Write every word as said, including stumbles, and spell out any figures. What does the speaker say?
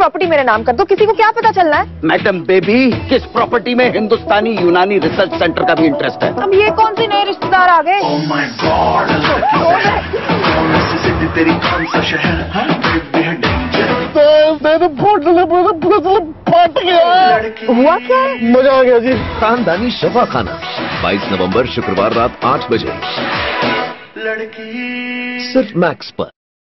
Property मेरे नाम कर दो, किसी को क्या पता चलना है? मैडम बेबी, किस प्रॉपर्टी में हिंदुस्तानी यूनानी रिसर्च सेंटर का भी इंटरेस्ट है? अब ये कौन से नए रिश्तेदार आ गए? Oh my God, तेरी कौन सा शहर है? फट गया। हुआ क्या है? मजा आ गया जी। खानदानी शफाखाना बाईस नवंबर शुक्रवार रात आठ बजे लड़की सिर्फ मैक्स पर।